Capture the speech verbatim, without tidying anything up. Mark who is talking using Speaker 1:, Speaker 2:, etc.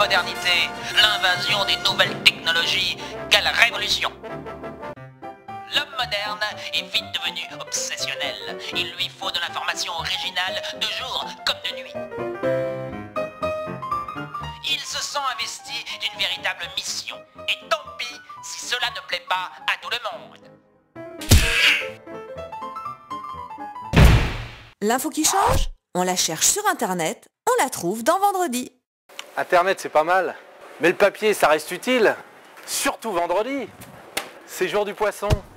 Speaker 1: modernité, l'invasion des nouvelles technologies, quelle révolution! L'homme moderne est vite devenu obsessionnel. Il lui faut de l'information originale de jour comme de nuit. Il se sent investi d'une véritable mission. Et tant pis si cela ne plaît pas à tout le monde.
Speaker 2: L'info qui change, on la cherche sur Internet, on la trouve dans Vendredi.
Speaker 3: Internet, c'est pas mal. Mais le papier, ça reste utile. Surtout vendredi. C'est jour du poisson.